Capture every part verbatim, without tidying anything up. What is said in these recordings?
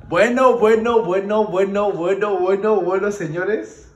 Bueno, bueno, bueno, bueno, bueno, bueno, bueno, señores.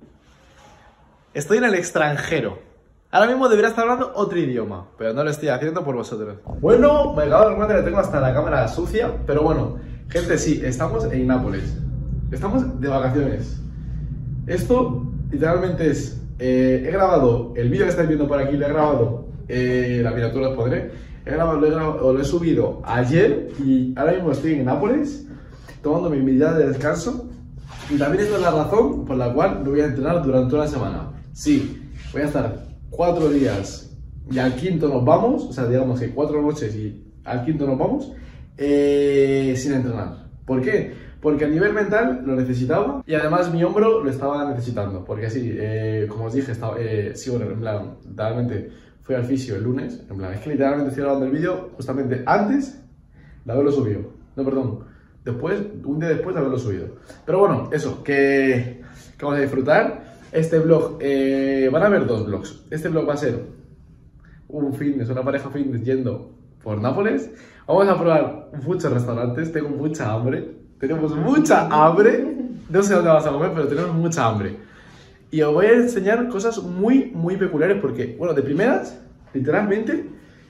Estoy en el extranjero. Ahora mismo debería estar hablando otro idioma, pero no lo estoy haciendo por vosotros. Bueno, me acabo de dar cuenta que tengo hasta la cámara sucia, pero bueno, gente, sí, estamos en Nápoles. Estamos de vacaciones. Esto literalmente es... Eh, he grabado el vídeo que estáis viendo por aquí, lo he grabado, eh, la miniatura os pondré. He grabado, lo he, grabado, lo he subido ayer y ahora mismo estoy en Nápoles tomándome mi día de descanso. Y también esta es la razón por la cual me voy a entrenar durante una semana. Sí, voy a estar cuatro días y al quinto nos vamos, o sea, digamos que cuatro noches y al quinto nos vamos, eh, sin entrenar. ¿Por qué? Porque a nivel mental lo necesitaba y además mi hombro lo estaba necesitando. Porque sí, eh, como os dije, estaba, eh, sí, bueno, en plan, literalmente fui al fisio el lunes. En plan, es que literalmente estoy grabando el vídeo justamente antes de haberlo subido. No, perdón, después, un día después de haberlo subido. Pero bueno, eso, que, que vamos a disfrutar. Este vlog, eh, van a haber dos vlogs. Este vlog va a ser un fitness, una pareja fitness yendo por Nápoles. Vamos a probar muchos restaurantes, tengo mucha hambre. Tenemos mucha hambre, no sé dónde vas a comer, pero tenemos mucha hambre. Y os voy a enseñar cosas muy, muy peculiares porque, bueno, de primeras, literalmente,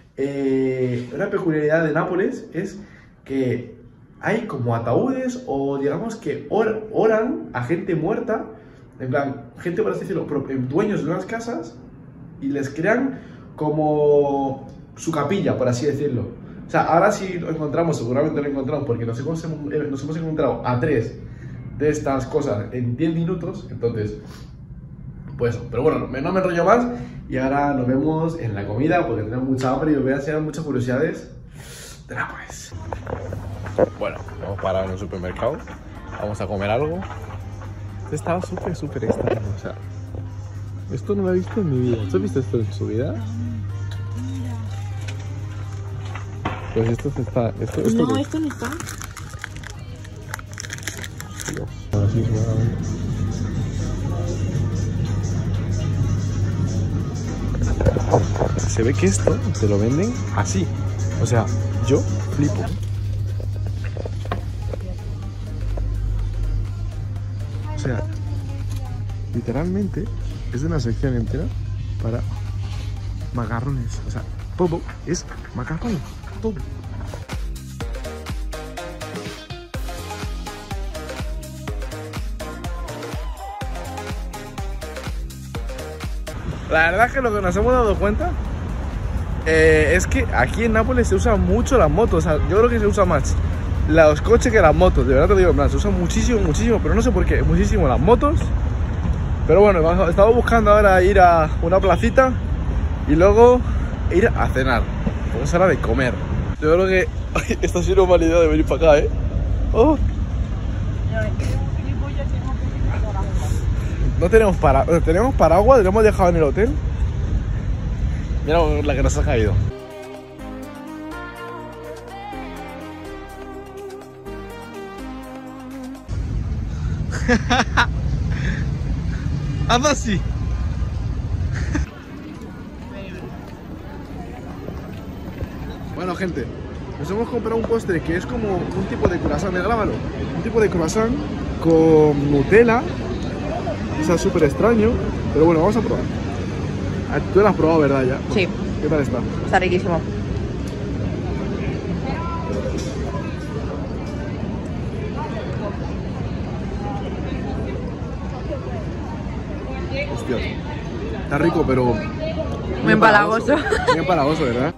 eh, una peculiaridad de Nápoles es que hay como ataúdes o digamos que or oran a gente muerta, en plan, gente, por así decirlo, dueños de unas casas y les crean como su capilla, por así decirlo. O sea, ahora sí lo encontramos, seguramente lo encontramos, porque nos hemos, nos hemos encontrado a tres de estas cosas en diez minutos, entonces, pues, pero bueno, no me, no me enrollo más y ahora nos vemos en la comida porque tenemos mucha hambre y os voy a enseñar muchas curiosidades de Nápoles. Bueno, hemos parado en un supermercado, vamos a comer algo. Estaba súper, súper extraño, o sea, esto no lo he visto en mi vida. ¿Tú has visto esto en su vida? Pues esto se está... Esto, esto no, es... esto no está. Así, se ve que esto te lo venden así. O sea, yo flipo. O sea, literalmente es de una sección entera para macarrones. O sea, todo es macarrón. Todo. La verdad es que lo que nos hemos dado cuenta eh, es que aquí en Nápoles se usan mucho las motos. O sea, yo creo que se usa más los coches que las motos. De verdad te digo, en plan, se usan muchísimo, muchísimo, pero no sé por qué, muchísimo las motos. Pero bueno, estamos buscando ahora ir a una placita y luego ir a cenar. Porque es hora de comer. Yo creo que ay, esta ha sido una mala idea de venir para acá, ¿eh? Oh. No tenemos para, tenemos paraguas, lo hemos dejado en el hotel. Mira la que nos ha caído. Haz así. Bueno, gente, nos hemos comprado un postre que es como un tipo de croissant, grábalo. Un tipo de croissant con Nutella. O sea, súper extraño, pero bueno, vamos a probar. Tú lo has probado, ¿verdad? Ya. Sí. ¿Qué tal está? Está riquísimo. Hostia, está rico, pero... Muy, muy empalagoso. Muy empalagoso, ¿verdad?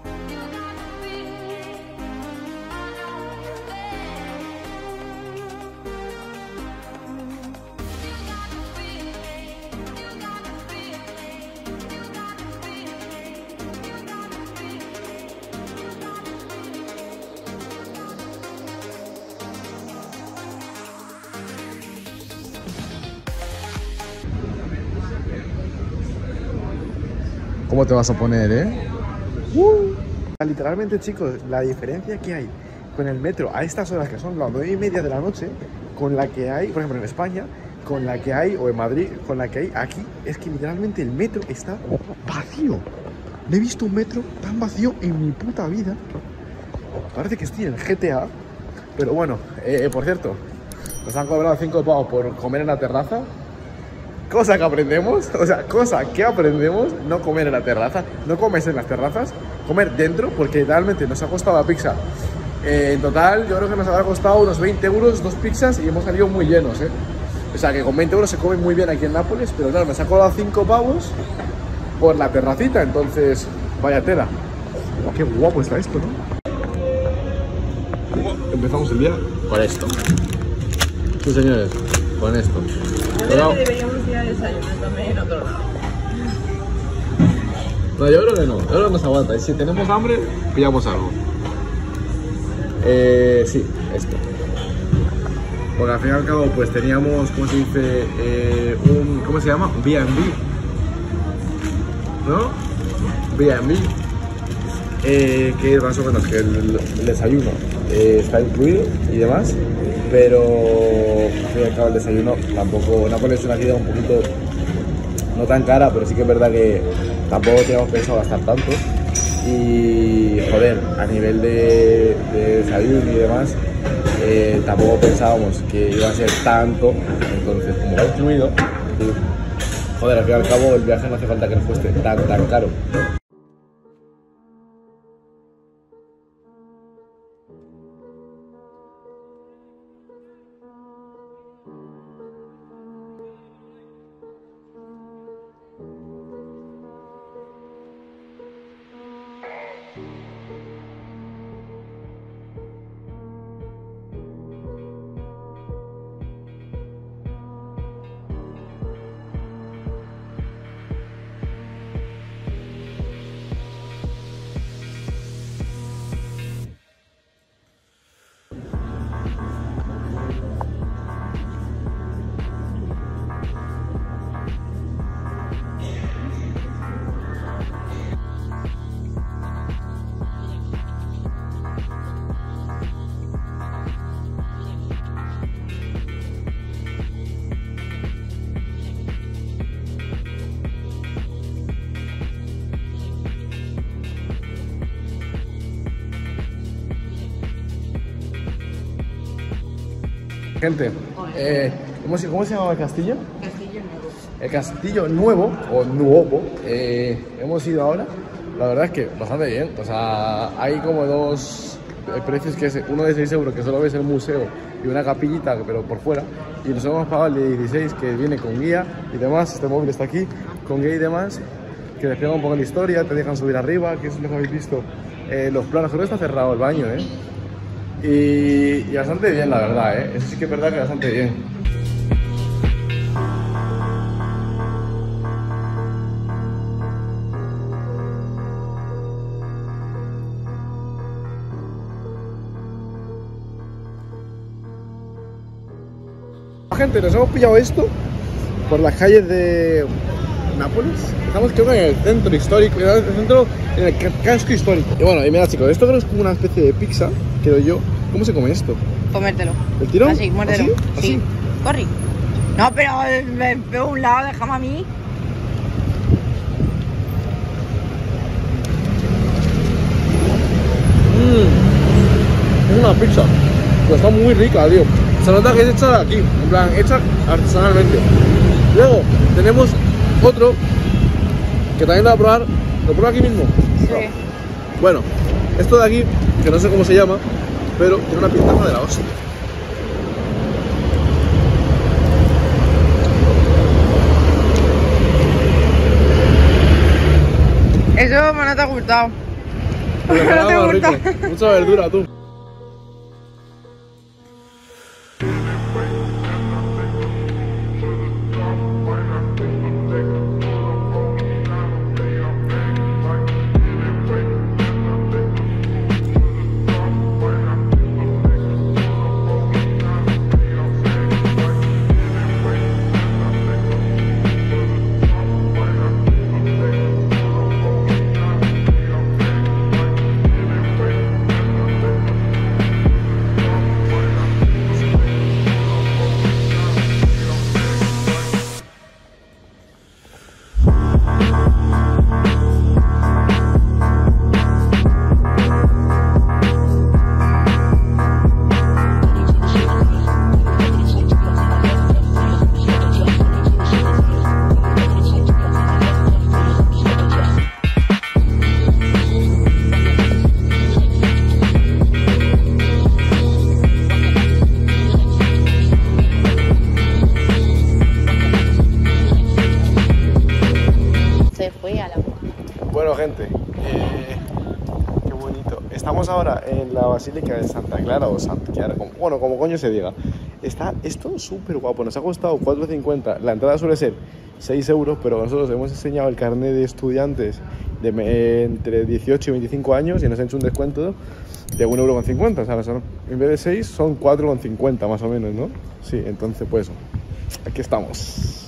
¿Cómo te vas a poner, eh? Uh. Literalmente, chicos, la diferencia que hay con el metro a estas horas que son las nueve y media de la noche, con la que hay, por ejemplo, en España, con la que hay, o en Madrid, con la que hay aquí, es que literalmente el metro está vacío. No he visto un metro tan vacío en mi puta vida. Parece que estoy en el G T A, Pero bueno, eh, por cierto, nos han cobrado cinco pavos por comer en la terraza. Cosa que aprendemos, o sea, cosa que aprendemos, no comer en la terraza, no comes en las terrazas, comer dentro, porque realmente nos ha costado la pizza. Eh, en total, yo creo que nos habrá costado unos veinte euros, dos pizzas, y hemos salido muy llenos, ¿eh? O sea, que con veinte euros se come muy bien aquí en Nápoles, pero claro, nos ha cobrado cinco pavos por la terracita, entonces, vaya tela. Oh, qué guapo está esto, ¿no? Empezamos el día con esto. Sí, señores, con esto. Yo creo que deberíamos ir a desayunar también en otro lado. No, yo creo que no, yo creo que nos aguanta. Y si tenemos hambre, pillamos algo. Eh, sí, esto. Porque al fin y al cabo, pues teníamos, ¿cómo se dice? Eh, un, ¿cómo se llama? Un B and B. ¿No? B and B. Eh, que es más o menos que el, el desayuno eh, está incluido y demás. Pero al fin y al cabo el desayuno tampoco, Nápoles es una ciudad un poquito no tan cara, pero sí que es verdad que tampoco teníamos pensado gastar tanto. Y joder, a nivel de, de desayuno y demás, eh, tampoco pensábamos que iba a ser tanto, entonces como lo he incluido, joder, al fin y al cabo el viaje no hace falta que nos cueste tan tan caro. Gente, eh, ¿cómo, se, ¿cómo se llama el castillo? Castillo Nuevo. El castillo nuevo, o nuevo, eh, hemos ido ahora. La verdad es que bastante bien. O sea, hay como dos precios, que es uno de seis euros, que solo ves el museo, y una capillita, pero por fuera. Y nos hemos pagado el de dieciséis, que viene con guía y demás. Este móvil está aquí, con guía y demás, que te explica un poco la historia, te dejan subir arriba, que es lo que habéis visto. Eh, los planos, creo que está cerrado el baño, ¿eh? Y, y bastante bien, la verdad, ¿eh? Eso sí que es verdad que bastante bien. Gente, nos hemos pillado esto por las calles de Nápoles. Estamos creo que en el centro histórico, en el centro, en el casco histórico. Y bueno, y mira chicos, esto creo que es como una especie de pizza, creo yo. ¿Cómo se come esto? Comértelo. ¿El tirón? Así, muérdelo. ¿Así? ¿Así? Sí. Corri. No, pero me veo un lado, déjame a mí. Mmm, es una pizza, pero está muy rica, tío. Se nota que es hecha aquí, en plan, hecha artesanalmente. Luego tenemos otro que también lo voy a probar. ¿Lo pruebo aquí mismo? Sí. No. Bueno, esto de aquí, que no sé cómo se llama, pero tiene una pintaza de la hostia. Eso no te ha gustado. Pero No te más gusta. rico. Mucha verdura, tú. ahora en la Basílica de Santa Clara o Santa Clara, como, bueno, como coño se diga. Está esto súper guapo, nos ha costado cuatro cincuenta. La entrada suele ser seis euros, pero nosotros hemos enseñado el carnet de estudiantes de eh, entre dieciocho y veinticinco años y nos han hecho un descuento de un euro con cincuenta, ¿sabes? En vez de seis son cuatro con cincuenta más o menos, ¿no? Sí, entonces pues aquí estamos.